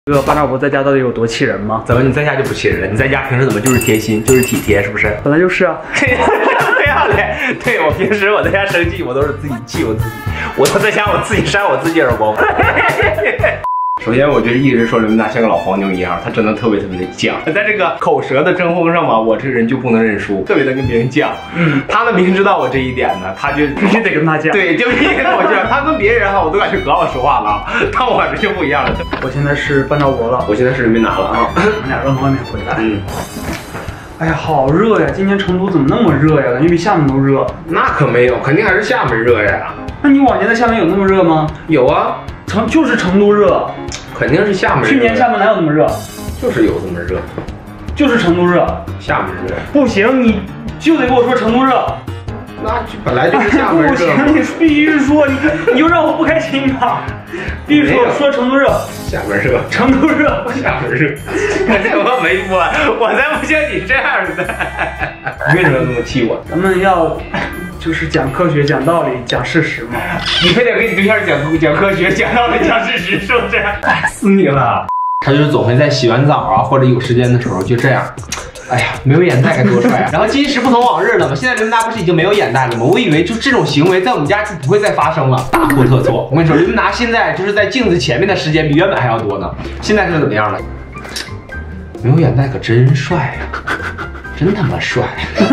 这个巴扎伯在家到底有多气人吗？ 怎么你在家就不气人了？你在家平时怎么就是贴心，就是体贴，是不是？ 本来就是啊。 这样的，对我平时我在家生气，我都是自己气我自己，我都在家我自己扇我自己耳光。首先，我觉得一直说刘明达像个老黄牛一样，他真的特别的犟。在这个口舌的争锋上嘛，我这个人就不能认输，特别的跟别人犟。他呢明知道我这一点呢，他就必须得跟他犟。 对，就必须跟我犟。他跟别人哈，我都感觉隔我说话了，但我这就不一样了。 我现在是班昭伯了， 我现在是刘明达了啊。 我们俩刚从外面回来。哎呀，好热呀！今天成都怎么那么热呀？感觉比厦门都热。 那可没有，肯定还是厦门热呀。 那你往年在厦门有那么热吗？ 有啊， 就是成都热。 肯定是厦门热。 去年厦门哪有那么热？ 就是有这么热， 就是成都热。 厦门热。 不行，你就得跟我说成都热。 那本来就是厦门热。 不行，你必须说，你就让我不开心啊！必须说成都热。 厦门热， 成都热， 厦门热。我没说，我才不像你这样的。你为什么要那么气我？ 咱们要就是讲科学、讲道理、讲事实嘛。 你非得跟你对象讲科学、讲道理、讲事实，是不是？爱死你了！他就是总会在洗完澡啊，或者有时间的时候就这样。哎呀，没有眼袋该多帅啊！然后今时不同往日了嘛，现在刘明达不是已经没有眼袋了吗？我以为就这种行为在我们家就不会再发生了，大错特错！我跟你说，刘明达现在就是在镜子前面的时间比原本还要多呢。现在是怎么样了？没有眼袋可真帅呀、真他妈帅！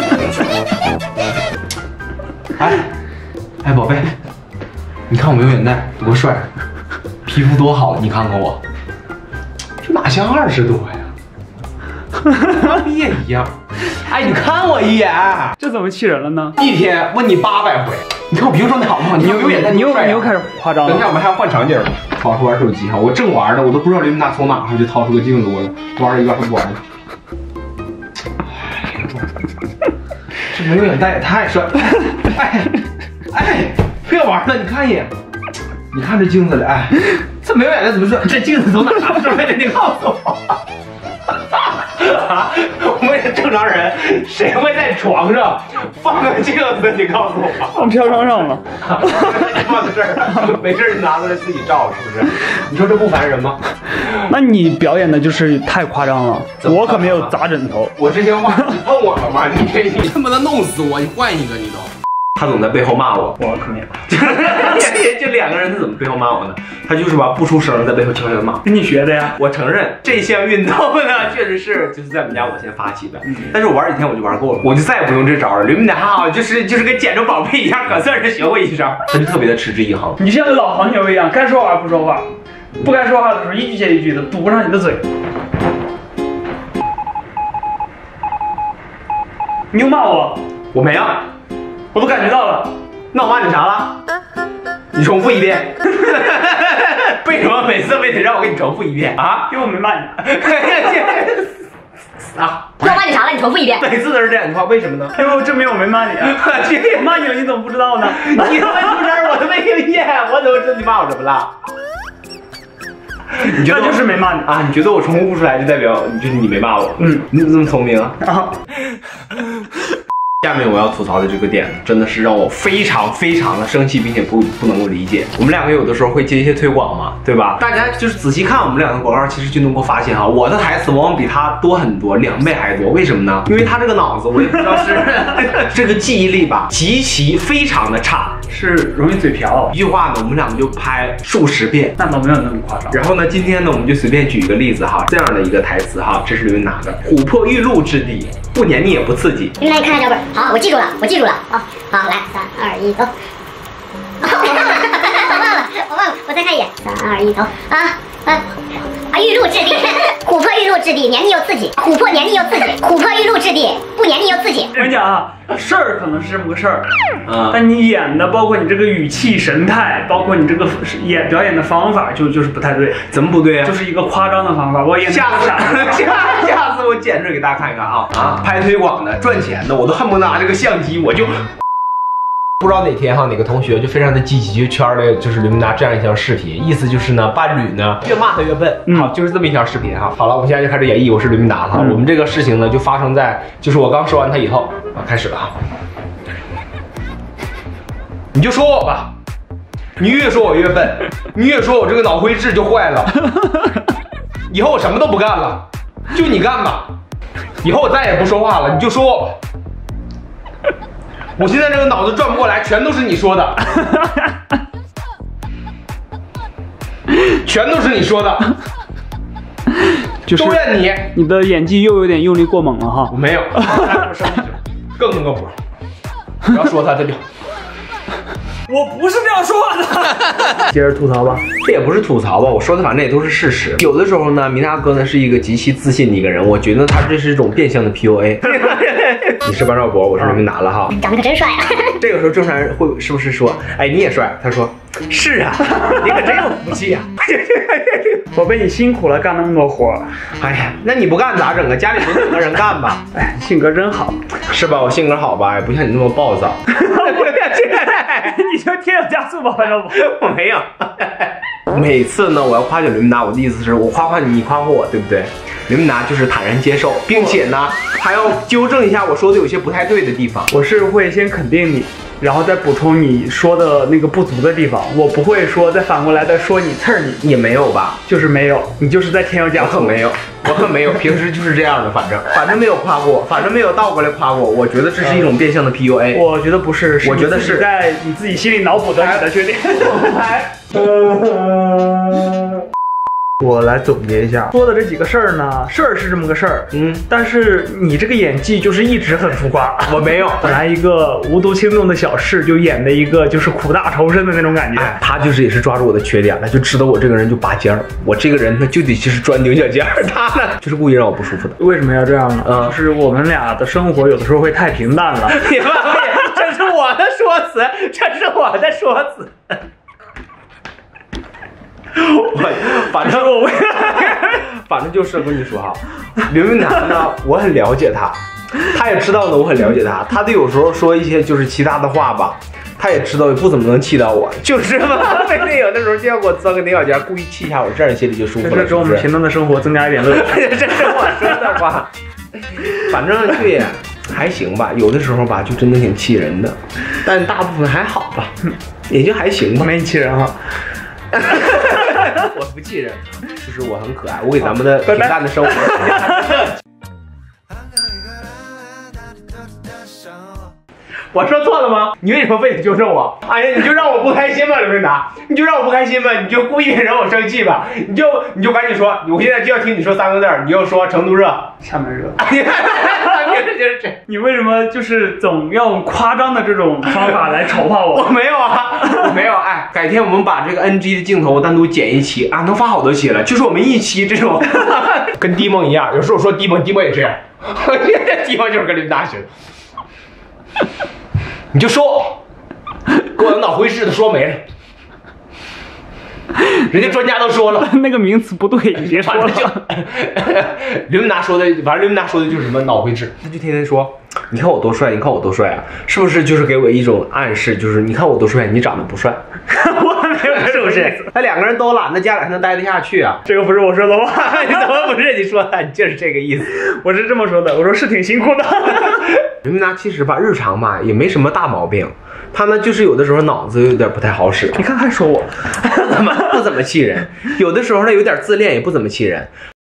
哎，宝贝，你看我没有眼袋多帅，皮肤多好，你看看我，这哪像20多呀？也一样。哎，你看我一眼， 这怎么气人了呢？ 一天问你800回，你看我平时说你好不好？你有眼袋， 你又开始夸张了。 等一下，我们还要换场景。掏出玩手机哈，我正玩呢，我都不知道刘明达从哪就掏出个镜子，我玩了一个还不玩了。这没有眼袋也太帅！哎，不要玩了，你看一眼，你看这镜子里，哎，这没有眼袋怎么说？这镜子从哪拿出来的？你告诉我。我们正常人谁会在床上放个镜子？你告诉我， 放飘窗上了。 放在这儿，没事你拿出来自己照，是不是？你说这不烦人吗？ 那你表演的就是太夸张了，我可没有砸枕头。 我这些话你碰我了吗？你他妈的弄死我！你换一个你都。他总在背后骂我， 我可没有。 就2个人，他怎么背后骂我呢？他就是吧，不出声，在背后悄悄骂。 跟你学的呀。 我承认这项运动呢，确实是就是在我们家我先发起的。但是我玩几天我就玩够了，我就再也不用这招了。刘明达哈，就是跟捡着宝贝一样，可算是学会一招。他就特别的持之以恒。 你像个老黄牛一样，该说话不说话，不该说话的时候一句接一句的，堵不上你的嘴。你又骂我？ 我没有。 我都感觉到了。 那我骂你啥了？你重复一遍。为什么每次非得让我给你重复一遍啊？ 因为我没骂你。 啊！ 那我骂你啥了？你重复一遍。 每次都是这两句话，为什么呢？ 因为我证明我没骂你啊。我骂你了，你怎么不知道呢？ 你他妈出声，我都没听见，我怎么知道你骂我什么了？你觉得就是没骂你啊？你觉得我重复不出来，就代表你没骂我？你怎么这么聪明啊？下面我要吐槽的这个点，真的是让我非常的生气，并且不能够理解。我们2个有的时候会接一些推广嘛，对吧？大家就是仔细看我们2个广告，其实就能够发现哈，我的台词往往比他多很多，2倍还多。为什么呢？因为他这个脑子，我也不知道是这个记忆力吧，非常的差， 是容易嘴瓢。 一句话呢，我们2个就拍数十遍， 那倒没有那么夸张。 然后呢，今天呢，我们就随便举一个例子哈，这样的一个台词哈，这是刘明达的：琥珀玉露质地，不黏腻也不刺激。 来看看脚本。好，我记住了。好，来，3、2、1，走。我忘了，我再看一眼。3、2、1，走。玉露质地，琥珀玉露质地，黏腻又刺激。琥珀黏腻又刺激，琥珀玉露质地，不黏腻又刺激。 我跟你讲啊，事儿可能是这么个事儿，但你演的，包括你这个语气神态，包括你这个表演的方法，就是不太对。 怎么不对啊？ 就是一个夸张的方法。我演下次我剪出来给大家看一看啊！拍推广的、赚钱的，我都恨不得拿这个相机，我就。不知道哪天哈，哪个同学就非常的积极，就圈了就是刘明达这样一条视频，意思就是呢，伴侣呢越骂他越笨，好，就是这么一条视频哈。好了，我们现在就开始演绎，我是刘明达了哈。我们这个事情呢，就发生在就是我刚说完他以后啊，开始了哈。你就说我吧，你越说我越笨，你越说我这个脑灰质就坏了。 以后我什么都不干了，就你干吧。以后我再也不说话了，你就说我吧。我现在这个脑子转不过来，全都是你说的，全都是你说的， 就是都怨你。 你的演技又有点用力过猛了哈。 我没有，更靠谱。不要说他这就。 我不是这样说的。接着吐槽吧， 这也不是吐槽吧，我说的反正也都是事实。有的时候呢，明大哥呢是一个极其自信的一个人，我觉得他这是一种变相的 PUA。你是王少博，我是明达了哈。 长得可真帅啊！ 这个时候正常人会是不是说，哎，你也帅？他说是啊，你可真有福气啊！ 宝贝，你辛苦了，干那么多活。 哎呀，那你不干咋整啊？家里不有个人干吧？ 哎，性格真好， 是吧？我性格好吧，也不像你那么暴躁。 你就添油加醋吧，反正我没有。每次呢，我要夸奖刘明达，我的意思是我夸夸你，你夸夸我，对不对？刘明达就是坦然接受，并且呢，还要纠正一下我说的有些不太对的地方。 我是会先肯定你，然后再补充你说的那个不足的地方。我不会说再反过来再说你刺儿你， 也没有吧？ 就是没有，你就是在添油加醋。 我可没有，我可没有，平时就是这样的，反正没有夸过，反正没有倒过来夸过。我觉得这是一种变相的 PUA。 我觉得不是， 我觉得是在你自己心里脑补的你的缺点。我来总结一下说的这几个事儿呢，事儿是这么个事儿，但是你这个演技就是一直很浮夸。 我没有， 本来一个无足轻重的小事，就演的一个就是苦大仇深的那种感觉。 他就是也是抓住我的缺点了，就知道我这个人就拔尖儿，我这个人呢就得就是钻牛角尖儿，他呢就是故意让我不舒服的。 为什么要这样呢？就是我们俩的生活有的时候会太平淡了。 这是我的说辞，这是我的说辞。反正就是跟你说哈，刘明达呢，我很了解他，他也知道呢，我很了解他，他对有时候说一些就是其他的话吧，他也知道不怎么能气到我，就是嘛，非得有的时候就要给我钻个牛角尖，故意气一下我，这样心里就舒服了， 给我们平淡的生活增加一点乐趣。 这是我说的话，反正对。还行吧，有的时候吧，就真的挺气人的，但大部分还好吧，也就还行吧。 没气人哈， 我不气人，就是我很可爱，我给咱们的平淡的生活。我说错了吗？你为什么非得纠正我？哎呀，你就让我不开心吧，刘明达，你就让我不开心吧，你就故意惹我生气吧，你就赶紧说，我现在就要听你说3个字，你又说成都热， 厦门热。你为什么就是总要用夸张的这种方法来丑化我？ 我没有啊，我没有。哎，改天我们把这个 NG 的镜头单独剪一期啊，能发好多期了，就是我们一期这种跟迪梦一样，有时候说迪梦也这样，迪梦就是跟刘明达学的。你就说，给我脑回似的说没了。人家专家都说了， 那个名词不对，你别说了。 刘明达说的，反正刘明达说的就是什么脑回质，他就天天说，你看我多帅，你看我多帅啊，是不是就是给我一种暗示，就是你看我多帅，你长得不帅。 我没有， 是不是？他2个人都懒，那家里还能待得下去啊？ 这个不是我说的话， 你怎么不是你说的？你就是这个意思。 我是这么说的，我说是挺辛苦的。 刘明达其实吧，日常吧也没什么大毛病，他呢就是有的时候脑子有点不太好使。 你看还说我不怎么气人，有的时候呢有点自恋，也不怎么气人。